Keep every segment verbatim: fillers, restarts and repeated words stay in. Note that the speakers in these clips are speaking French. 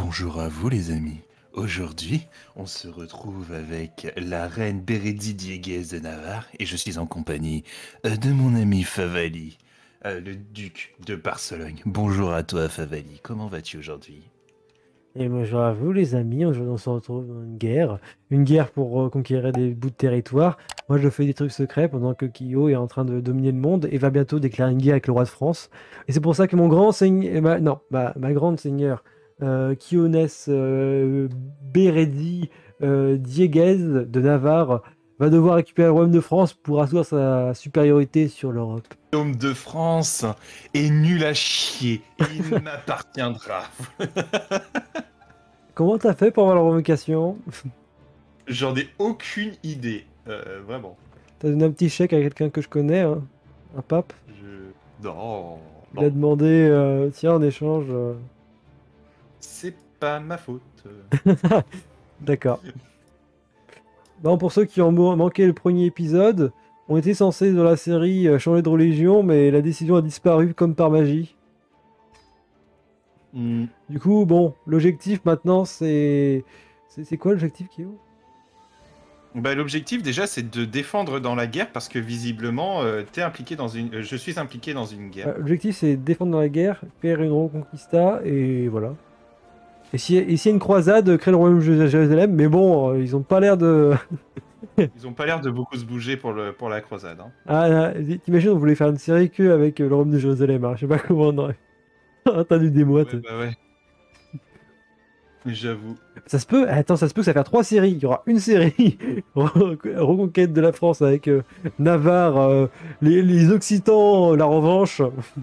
Bonjour à vous les amis. Aujourd'hui, on se retrouve avec la reine Bérédie Dieguez de Navarre et je suis en compagnie euh, de mon ami Favali, euh, le duc de Barcelone. Bonjour à toi Favali, comment vas-tu aujourd'hui? Et bonjour à vous les amis, aujourd'hui on se retrouve dans une guerre, une guerre pour euh, conquérir des bouts de territoire. Moi je fais des trucs secrets pendant que Kyo est en train de dominer le monde et va bientôt déclarer une guerre avec le roi de France. Et c'est pour ça que mon grand seigneur, ma, non, ma, ma grande seigneur, euh, Kyonès euh, Bérédie euh, Dieguez de Navarre, va devoir récupérer le royaume de France pour asseoir sa supériorité sur l'Europe. L'homme de France est nul à chier et il m'appartiendra. Comment t'as fait pour avoir la revocation? J'en ai aucune idée, euh, vraiment. T'as donné un petit chèque à quelqu'un que je connais, hein, un pape? Je... Non, Il a non, demandé, euh, tiens, en échange. euh, c'est pas ma faute. D'accord. Bon, pour ceux qui ont mo- manqué le premier épisode, on était censé dans la série euh, changer de religion, mais la décision a disparu comme par magie. Hmm. Du coup, bon, l'objectif maintenant, c'est. C'est c'est quoi l'objectif, Kyo? Bah, l'objectif déjà c'est de défendre dans la guerre parce que visiblement euh, t'es impliqué dans une euh, je suis impliqué dans une guerre. Euh, L'objectif, c'est défendre dans la guerre, faire une reconquista, et voilà. Et si- et s'il y a une croisade, créer le royaume de Jérusalem, mais bon, euh, ils ont pas l'air de. Ils ont pas l'air de beaucoup se bouger pour le pour la croisade, hein. Ah, ah, t'imagines, on voulait faire une série que avec euh, le royaume de Jérusalem, hein. Je sais pas comment on aurait. Entendu des Ouais, moites. bah ouais, j'avoue. Ça se peut, attends, ça se peut que ça va faire trois séries. Il y aura une série Reconquête de la France avec euh, Navarre, euh, les, les Occitans, la revanche.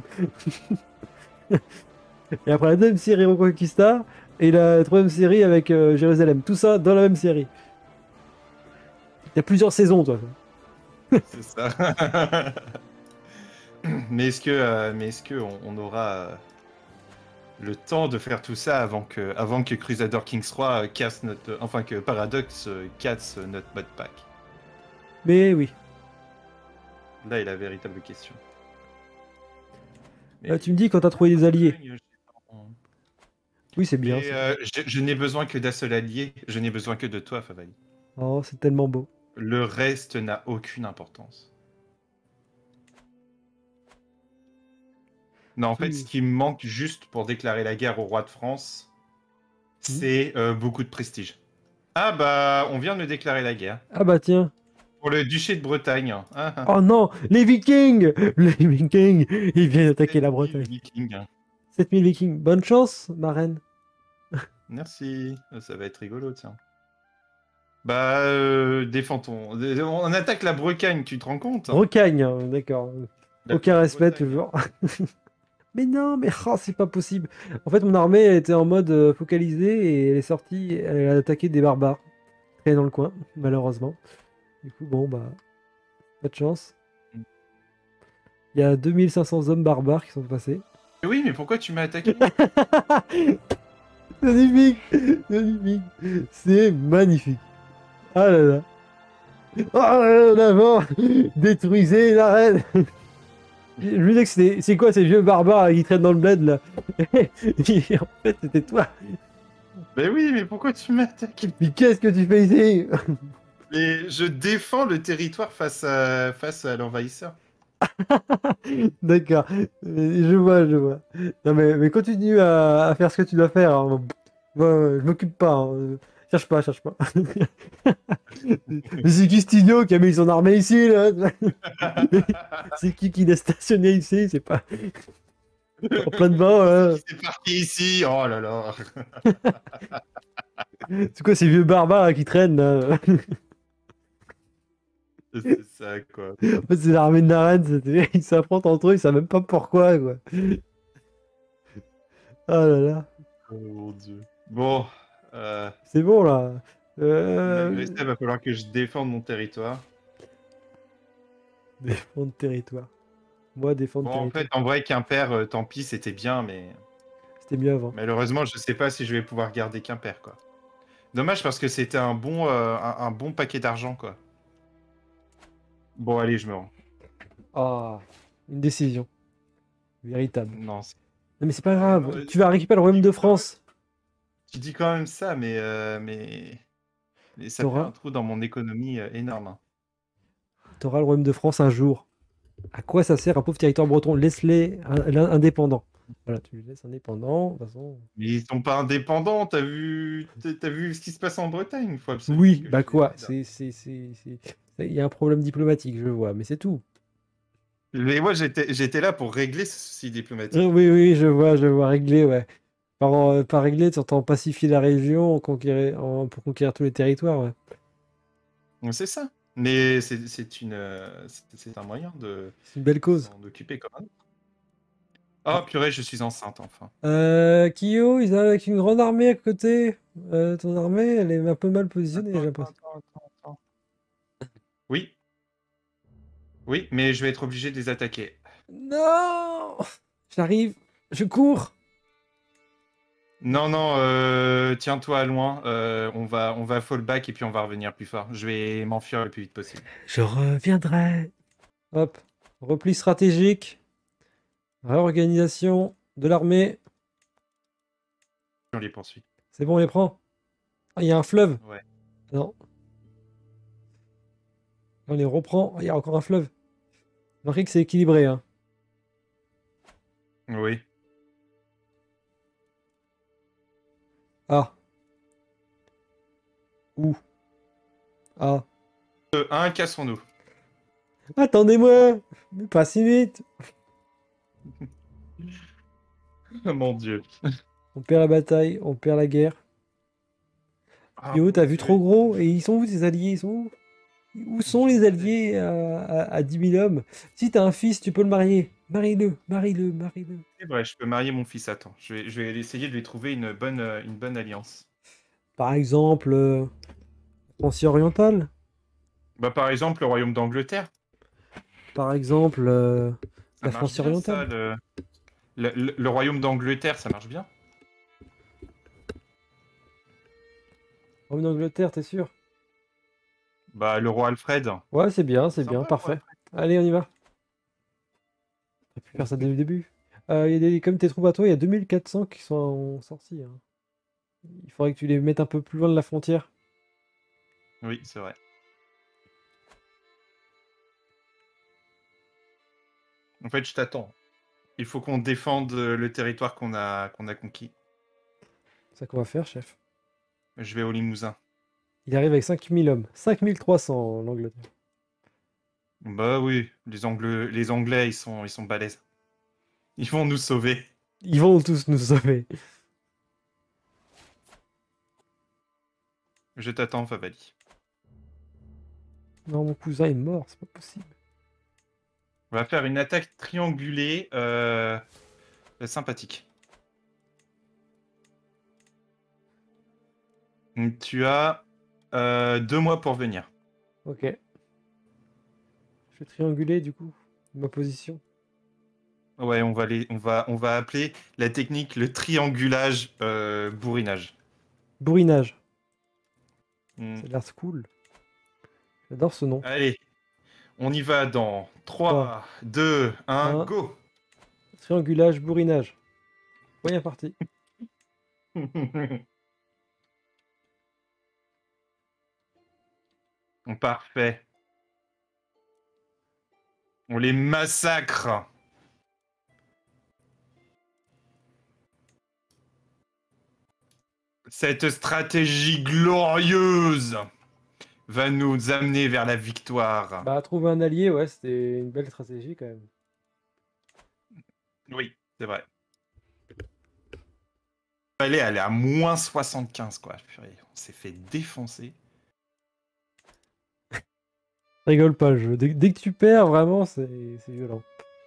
Et après la deuxième série Reconquista et la troisième série avec euh, Jérusalem. Tout ça dans la même série. Il y a plusieurs saisons, toi. C'est ça. Mais est-ce que euh, mais est-ce que on, on aura euh, le temps de faire tout ça avant que avant que Crusader Kings trois euh, casse notre enfin que Paradox euh, casse notre modpack? Mais oui. Là est la véritable question. Euh, Mais tu me dis quand t'as trouvé des alliés. Pologne, je- Oui, c'est bien Mais ça. euh, je, je n'ai besoin que d'un seul allié, je n'ai besoin que de toi, Favali. Oh, c'est tellement beau. Le reste n'a aucune importance. Non, en fait, ce Tu- qui me manque juste pour déclarer la guerre au roi de France, Hmm. c'est euh, beaucoup de prestige. Ah bah, on vient de me déclarer la guerre. Ah bah tiens. Pour le duché de Bretagne. Ah, ah. Oh non, les Vikings! Les Vikings! Ils viennent attaquer la sept mille Bretagne. Vikings. sept mille Vikings. Bonne chance, ma reine. Merci, ça va être rigolo, tiens. Bah, euh, défends ton... On attaque la Bretagne, tu te rends compte, hein? Bretagne, hein, d'accord. La Aucun petite respect, Bretagne. toujours. Mais non, mais oh, c'est pas possible. En fait, mon armée elle était en mode euh, focalisé et elle est sortie, elle a attaqué des barbares. Très dans le coin, malheureusement. Du coup, bon, bah, pas de chance. Il y a deux mille cinq cents hommes barbares qui sont passés. Oui, mais pourquoi tu m'as attaqué? Magnifique! Magnifique! C'est magnifique! Ah là là! Oh là là, d'abord! Détruisez la reine! Je me disais que c'était- c'est quoi ces vieux barbares qui traînent dans le bled là? Et en fait, c'était toi! Mais oui, mais pourquoi tu m'as attaqué? Mais qu'est-ce que tu fais ici? Mais je défends le territoire face à, face à l'envahisseur. D'accord, Euh, je vois, je vois. Non mais, mais continue à, à faire ce que tu dois faire, hein. Moi, je m'occupe pas, hein. Cherche pas, cherche pas. Mais c'est qui Stigno qui a mis son armée ici là? C'est qui qui l'a stationné ici? C'est pas en plein dedans là. C'est parti ici. Oh là là. C'est quoi ces vieux barbares là, qui traînent là? C'est ça, quoi. En fait, c'est l'armée de Naren, c'était- ils s'affrontent entre eux, ils savent même pas pourquoi quoi. Ah là là, Oh mon dieu. Bon, euh, c'est bon là. malgré Euh... ça, il va falloir que je défende mon territoire. Défendre territoire. Moi, défendre Bon, en territoire. fait, en vrai, Quimper, euh, tant pis, c'était bien, mais C'était mieux avant. malheureusement, je sais pas si je vais pouvoir garder Quimper, quoi. Dommage parce que c'était un bon, euh, un, un bon paquet d'argent, quoi. Bon, allez, je me rends. Ah, une décision. Véritable. Non, c'est- Non mais c'est pas non, grave, euh, tu vas récupérer le royaume de France. Tu dis quand même ça, mais, euh, mais, mais ça fait un T'auras, trou dans mon économie euh, énorme, hein. t'auras le royaume de France un jour. À quoi ça sert un pauvre territoire breton? Laisse-les in- indépendants. Voilà, tu les laisses indépendants. De toute façon. Mais ils sont pas indépendants, t'as vu, t'as t'as vu ce qui se passe en Bretagne, il faut absolument Oui, que bah je les quoi? aide. C'est, c'est, c'est, c'est- Il y a un problème diplomatique, je vois, mais c'est tout. Mais moi, j'étais, j'étais là pour régler ce souci Euh, diplomatique. oui, oui, je vois, je vois, régler, ouais. Par, euh, par régler, tu entends pacifier la région, conquérir, en- pour conquérir tous les territoires, ouais. Donc, c'est ça. Mais c'est c'est une, euh, c'est c'est un moyen de C'est une belle cause. s'en occuper comme un autre. Ah. Oh purée, je suis enceinte enfin. Euh, Kyo, ils arrivent avec une grande armée à côté. Euh, ton armée, elle est un peu mal positionnée, j'ai Attends, attends, l'impression. attends, attends, attends. Oui, oui, mais je vais être obligé de les attaquer. Non! J'arrive, je cours. Non, non, euh, tiens-toi à loin. euh, on va, on va fall back et puis on va revenir plus fort. Je vais m'enfuir le plus vite possible. Je reviendrai. Hop, repli stratégique, réorganisation de l'armée. On les poursuit. C'est bon, on les prend. Ah, il y a un fleuve. Ouais. Non, on les reprend. Ah, il y a encore un fleuve. Remarquez que c'est équilibré, hein. Oui. Ah, où? Ah. Euh, un, cassons-nous. Attendez-moi! Mais pas si vite! Mon Dieu. On perd la bataille, on perd la guerre. Ah Yo, mon t'as vu trop Dieu. gros? Et ils sont où tes alliés? Ils sont où? Où sont Je les sais pas, David. alliés à, à, à dix mille hommes? Si t'as un fils, tu peux le marier. Marie-le, marie-le, marie-le. C'est vrai, je peux marier mon fils. Attends, je vais, je vais essayer de lui trouver une bonne, euh, une bonne alliance. Par exemple, euh, Francie orientale. Bah, par exemple, le royaume d'Angleterre. Par exemple, euh, Ça la marche Francie bien, ça. orientale. Le, le, le- le royaume d'Angleterre, ça marche bien. En Angleterre, t'es sûr? Bah, le roi Alfred. Ouais, c'est bien, C'est c'est bien, sympa, le roi parfait. Alfred. Allez, on y va. On a pu faire ça dès le début. Euh, il y a des, comme tes troupes à toi, il y a deux mille quatre cents qui sont sortis, hein. Il faudrait que tu les mettes un peu plus loin de la frontière. Oui, c'est vrai. En fait, je t'attends. Il faut qu'on défende euh, le territoire qu'on a, qu'on a conquis. C'est ça qu'on va faire, chef. Je vais au Limousin. Il arrive avec cinq mille hommes. cinq mille trois cents en Angleterre. Bah oui, les Anglais, les Anglais, ils sont, ils sont balèzes. Ils vont nous sauver. Ils vont tous nous sauver. Je t'attends, Favali. Non, mon cousin est mort, c'est pas possible. On va faire une attaque triangulée euh, euh, sympathique. Donc, tu as euh, deux mois pour venir. Ok. Je vais trianguler du coup ma position. Ouais, on va, les, on va, on va appeler la technique le triangulage euh, bourrinage. Bourrinage. Hmm. Ça a l'air cool. J'adore ce nom. Allez, on y va dans trois, trois, deux, un, un. go. Triangulage, bourrinage. Première partie. Parfait. On les massacre. Cette stratégie glorieuse va nous amener vers la victoire. Bah, trouver un allié, ouais, c'était une belle stratégie quand même. Oui, c'est vrai. Elle est, elle est à moins soixante-quinze, quoi. Purée, on s'est fait défoncer. Rigole pas le jeu. Dès, dès que tu perds, vraiment, c'est c'est violent.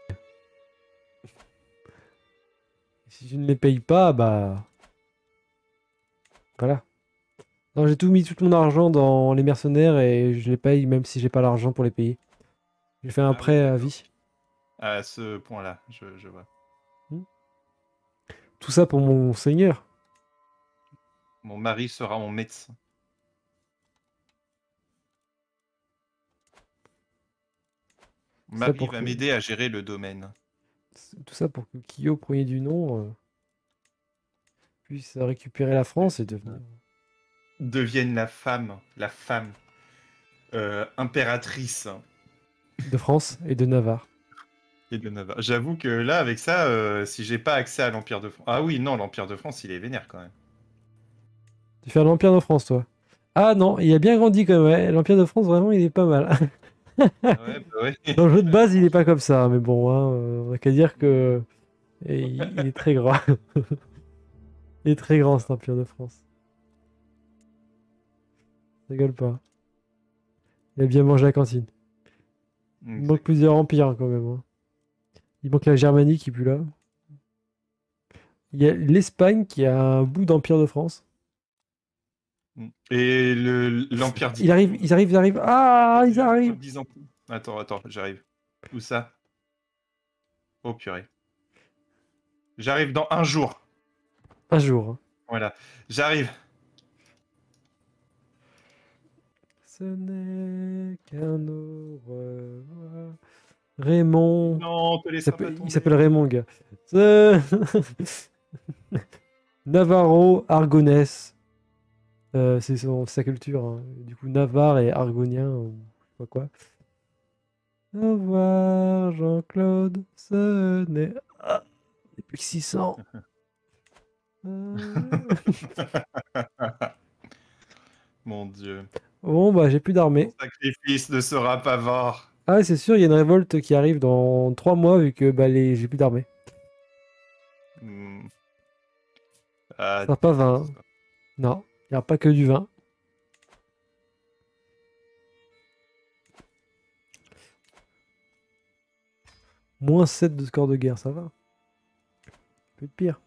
Si tu ne les payes pas, bah. Voilà. Non, j'ai tout mis tout mon argent dans les mercenaires et je les paye même si j'ai pas l'argent pour les payer. J'ai fait un Ah oui, prêt à d'accord. vie. À ce point-là, je, je vois. Hmm. Tout ça pour mon seigneur. Mon mari sera mon médecin. Mon Tout ça mari pour va que, m'aider à gérer le domaine. tout ça pour que Kyo, premier du nom, euh, puisse récupérer la France et devenir... Devienne la femme, la femme euh, impératrice de France et de Navarre. et de Navarre. J'avoue que là, avec ça, euh, si j'ai pas accès à l'Empire de France... Ah oui, non, l'Empire de France, il est vénère quand même. Tu fais l'Empire de France, toi. Ah non, il a bien grandi quand même. Ouais. L'Empire de France, vraiment, il est pas mal. Ah ouais, bah ouais. Dans le jeu de base, il est pas comme ça. Mais bon, hein, euh, on n'a qu'à dire que et il, il est très grand. Il est très grand, cet Empire de France. Ça rigole pas. Il a bien mangé à la cantine. Il manque plusieurs empires quand même. Hein. Il manque la Germanie qui est plus là. Il y a l'Espagne qui a un bout d'Empire de France. Et le l'Empire Il arrive, ils arrivent, ils arrivent. Ah, ils arrivent. Attends, attends, j'arrive. Où ça? Oh purée. J'arrive dans un jour. Un jour. Hein. Voilà, j'arrive. Ce n'est qu'un au revoir. Raymond. Non, te Il laisse pas s'appelle- tomber. il s'appelle Raymond, le gars. Ce- Navarro Argonès. Euh, c'est son- sa culture. Hein. Du coup, Navarre et Argonien, ou je sais pas quoi. Au revoir, Jean-Claude. Ce n'est. Ah, il est plus que six cents. Euh, Mon Dieu. Bon, bah, j'ai plus d'armée. Mon sacrifice ne sera pas vain. Ah, c'est sûr, il y a une révolte qui arrive dans trois mois vu que bah, les... j'ai plus d'armée. Hmm. Ah, Ça sera pas vingt. Hein. Non, il n'y aura pas que du vin. Moins sept de score de guerre, ça va. Peut être pire.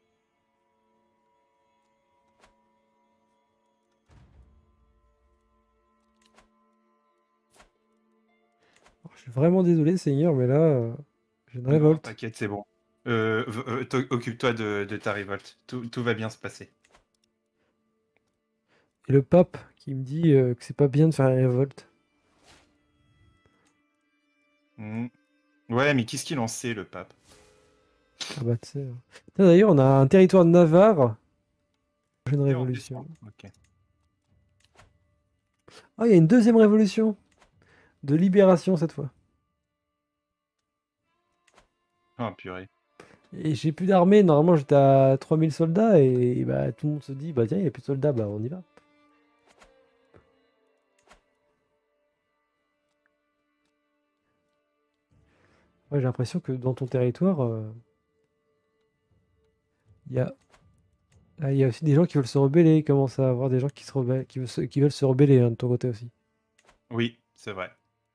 Alors, je suis vraiment désolé, Seigneur, mais là, euh, j'ai une révolte. T'inquiète, c'est bon. Euh, euh, Occupe-toi de, de ta révolte. Tout, tout va bien se passer. Et le pape qui me dit euh, que c'est pas bien de faire une révolte. Mmh. Ouais, mais qu'est-ce qu'il en sait, le pape? Ah bah tu sais. Hein. D'ailleurs, on a un territoire de Navarre. Une révolution. Okay. Ah, il y a une deuxième révolution. De libération cette fois. Oh purée. Et j'ai plus d'armée. Normalement, j'étais à trois mille soldats. Et, et bah tout le monde se dit, bah tiens, il n'y a plus de soldats, bah on y va. Ouais, j'ai l'impression que dans ton territoire, euh, il y a... Ah, il y a aussi des gens qui veulent se rebeller. Il commence à avoir des gens qui, se rebellent, qui, veulent, se... qui veulent se rebeller hein, de ton côté aussi. Oui, c'est vrai.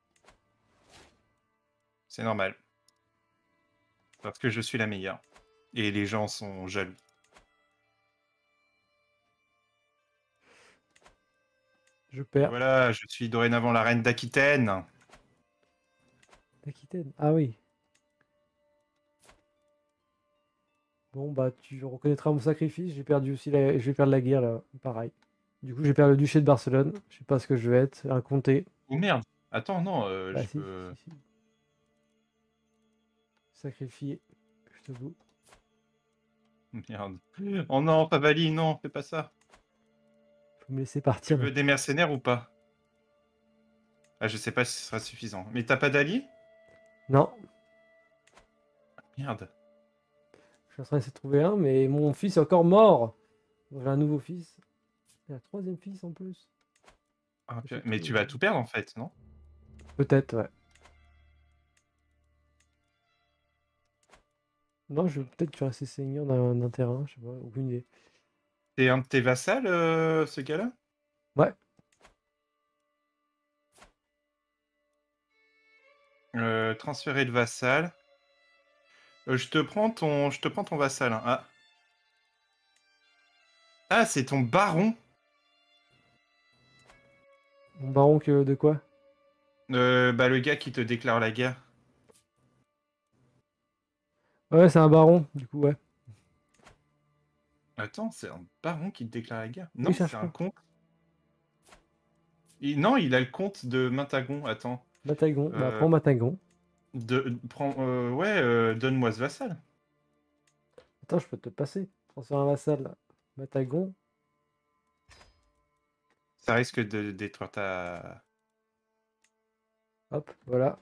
C'est normal. Parce que je suis la meilleure. Et les gens sont jaloux. Je perds. Voilà, je suis dorénavant la reine d'Aquitaine. D'Aquitaine. Ah oui. Bon, bah, tu reconnaîtras mon sacrifice. J'ai perdu aussi la... Je vais perdre la guerre, là. Pareil. Du coup, j'ai perdu le duché de Barcelone. Je sais pas ce que je vais être. Un comté. Oh merde. Attends, non, euh, Bah, je si, peux... si, si. Sacrifié. Je te boue. Merde. Oh non, Favali, non, fais pas ça. Faut me laisser Tu partir. veux des mercenaires ou pas? Ah, je sais pas si ce sera suffisant. Mais t'as pas d'alliés? Non. Merde. Je suis en train d'essayer de trouver un, mais mon fils est encore mort. J'ai un nouveau fils. Et un troisième fils en plus. Ah, mais tu vas tout perdre en fait, non? Peut-être, ouais. Non, je vais peut-être faire rester seigneur d'un terrain, je sais pas, aucune idée. C'est un de tes vassals, euh, ce gars-là? Ouais. Euh, transférer le vassal. Euh, je te prends ton, je te prends ton vassal. Hein. Ah, ah c'est ton baron. Mon baron que de quoi? Euh, bah le gars qui te déclare la guerre. Ouais, c'est un baron, du coup, ouais. Attends, c'est un baron qui te déclare la guerre? Non, Oui, c'est un comte. Il... Non, il a le comte de Matagon. Attends. Matagon, Euh, bah prends Matagon. De, prends, euh, ouais, euh, donne-moi ce vassal. Attends, je peux te le passer. transfère un vassal à Matagon. Ça risque de détruire ta... Hop, voilà.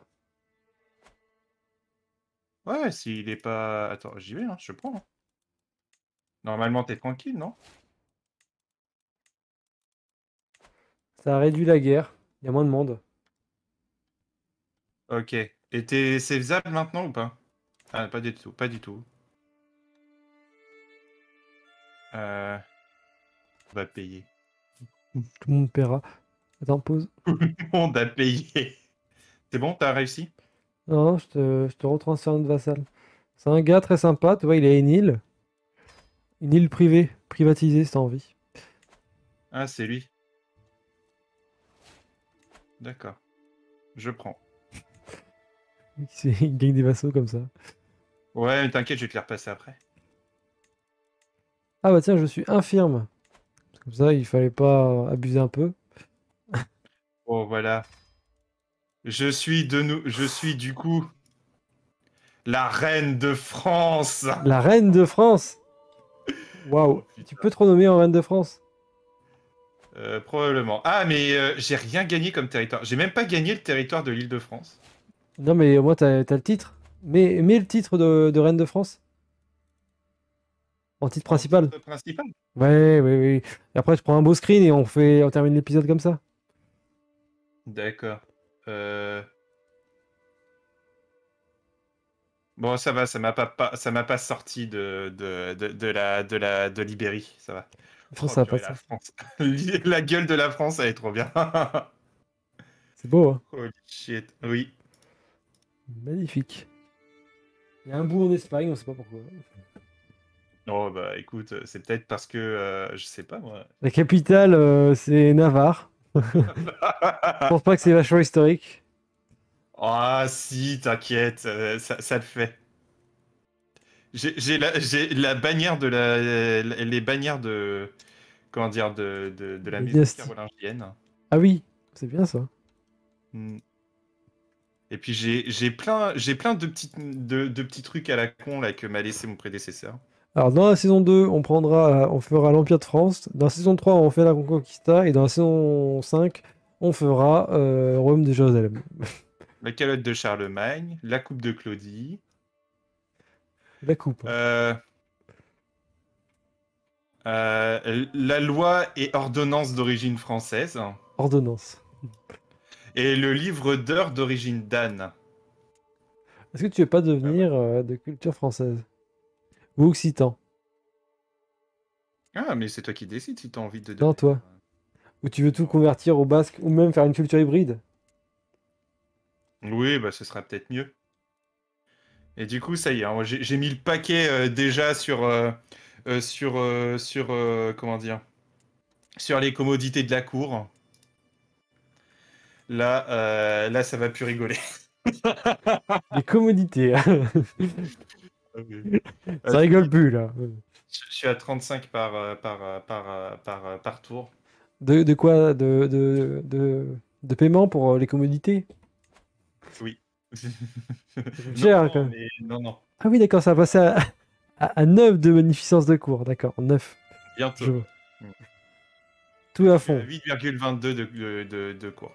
Ouais, s'il est pas... Attends, j'y vais, hein, je prends. hein. Normalement, t'es tranquille, non? Ça a réduit la guerre. Il y a moins de monde. Ok. Et t'es... c'est faisable maintenant ou pas? Ah, pas du tout, pas du tout. Euh... On va payer. Tout le monde paiera. Attends, pause. Tout le monde a payé. C'est bon, t'as réussi? Non, non, je te, je te retransfère notre vassal. C'est un gars très sympa, tu vois, il a une île. Une île privée, privatisée si t'as envie. Ah, c'est lui. D'accord. Je prends. Il gagne des vassaux comme ça. Ouais, mais t'inquiète, je vais te les repasser après. Ah bah tiens, je suis infirme. Comme ça, il fallait pas abuser un peu. Oh, voilà. Je suis de nous... Je suis du coup... La reine de France. La reine de France! Waouh! Oh, putain. Tu peux te renommer en reine de France? Euh, probablement. Ah, mais euh, j'ai rien gagné comme territoire. J'ai même pas gagné le territoire de l'Île-de-France. Non, mais au moins, t'as, t'as le titre. Mais, mais le titre de, de reine de France? En titre En principal? titre principal. Ouais, oui, oui. Et après, je prends un beau screen et on fait, on termine l'épisode comme ça. D'accord. Euh... Bon, ça va, ça m'a pas, pas- ça m'a pas sorti de, de, de, de la, de la, de l'Ibérie, ça va. France, Oh ça va pas purée, ça. la France. La gueule de la France, elle est trop bien. C'est beau, hein? Holy shit. Oui. Magnifique. Il y a un bout en Espagne, on sait pas pourquoi. Oh bah écoute, c'est peut-être parce que euh, je sais pas moi. La capitale, euh, c'est Navarre. Je pense pas que c'est vachement historique. Ah si, t'inquiète, euh, ça, ça le fait. J'ai j'ai la, j'ai la bannière de la, les bannières de, comment dire, de, de, de la La maison dynastie. carolingienne. Ah oui, c'est bien ça. Hmm. Et puis j'ai j'ai plein, j'ai plein de petits, de, de petits trucs à la con là que m'a laissé mon prédécesseur. Alors, dans la saison deux, on prendra, on fera l'Empire de France. Dans la saison trois, on fait la Conquista. Et dans la saison cinq, on fera euh, Royaume de Jérusalem. La calotte de Charlemagne, la coupe de Claudie, La coupe. hein. euh, euh, la loi et ordonnance d'origine française, Ordonnance. et le livre d'heures d'origine d'Anne. Est-ce que tu veux pas Ah ouais. devenir euh, de culture française? Ou occitan? Ah, mais c'est toi qui décides si tu as envie de Non, devenir. toi. Ou tu veux tout Non. convertir au basque? Ou même faire une culture hybride? Oui, bah ce sera peut-être mieux. Et du coup, ça y est, hein, j'ai j'ai mis le paquet euh, déjà sur, euh, euh, sur, euh, sur euh, comment dire, sur les commodités de la cour. Là, euh, là, ça va plus rigoler. Les commodités. Euh, Ça rigole plus, là. je je suis à trente-cinq par, euh, par, euh, par, euh, par, euh, par tour. De, de quoi? De, de, de, de paiement pour euh, les commodités? Oui. Ça coûte Non, cher, hein, quand non, même. mais non, non. Ah oui, d'accord, ça va passer à, à, à neuf de magnificence de cours. D'accord, neuf. Je Bientôt. vois. Mm. Tout Je à suis à fond. huit virgule vingt-deux de, de, de, de cours.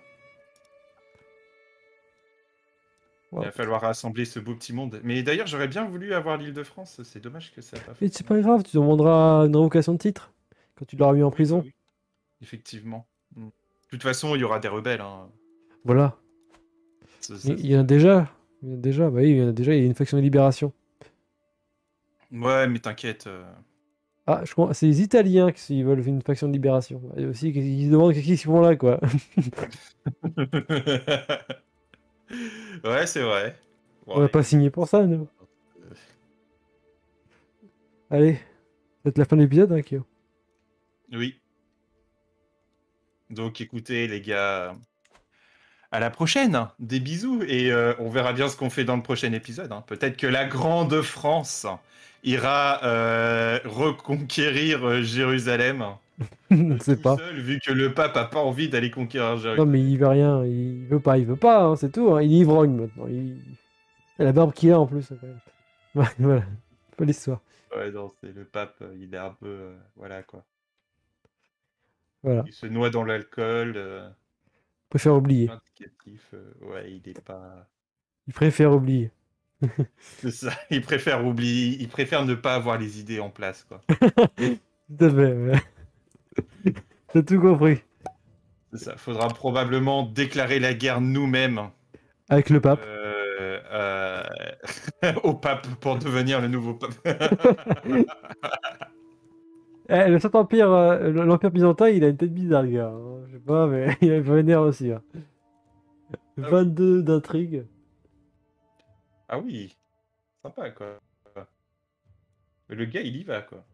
Il Wow. va falloir rassembler ce beau petit monde. Mais d'ailleurs, j'aurais bien voulu avoir l'Île-de-France. C'est dommage que ça n'a pas Mais c'est fonctionné. pas grave, tu demanderas une révocation de titre quand tu l'auras mis en Oui, bah prison. oui, effectivement. Mm. De toute façon, il y aura des rebelles. Hein. Voilà. Ça, ça, Il il c'est y en a sûr. déjà. Il y en a déjà. Bah oui, il y en a déjà. Il y a une faction de libération. Ouais, mais t'inquiète. euh. Ah, je crois c'est les Italiens qui veulent une faction de libération. Et aussi, ils se demandent qu'est-ce qu'ils font là, quoi. Ouais, c'est vrai. On Bon, n'a pas écoute. signé pour ça, nous. Allez, c'est la fin de l'épisode, hein, Kyo. Oui. Donc, écoutez, les gars, à la prochaine. Des bisous. Et euh, on verra bien ce qu'on fait dans le prochain épisode. hein. Peut-être que la Grande France ira euh, reconquérir euh, Jérusalem Je euh, ne sais tout pas. seul, vu que le pape a pas envie d'aller conquérir Non, mais Jérusalem. il veut rien. Il veut pas, il veut pas, hein, c'est tout. hein. Il est ivrogne maintenant. Il... Il a la barbe qu'il a en plus. quand même. Ouais, voilà, pas l'histoire. Ouais, non, c'est le pape, euh, il est un peu... euh, voilà, quoi. Voilà. Il se noie dans l'alcool, euh, Il préfère oublier. indicatif, euh, ouais, il est pas... Il préfère oublier. C'est ça, il préfère oublier, il préfère ne pas avoir les idées en place, quoi. Tout à fait, ouais. T'as tout compris. C'est ça, faudra probablement déclarer la guerre nous-mêmes Avec le pape. euh, euh, au pape pour devenir le nouveau pape. Eh, le Saint-Empire, euh, l'Empire byzantin, il a une tête bizarre, le gars, hein. Je sais pas, mais il est vénère aussi, hein. Ah oui. vingt-deux d'intrigue. Ah oui, sympa, quoi. Le gars, il y va, quoi.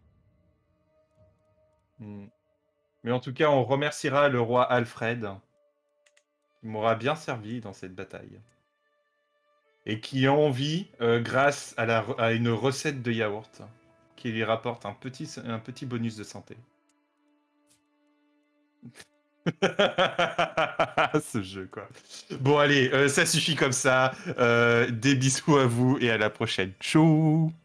Hmm. Mais en tout cas, on remerciera le roi Alfred, qui m'aura bien servi dans cette bataille. Et qui en vit euh, grâce à, la, à une recette de yaourt qui lui rapporte un petit, un petit bonus de santé. Ce jeu, quoi. Bon, allez, euh, ça suffit comme ça. Euh, des bisous à vous et à la prochaine. Tchou!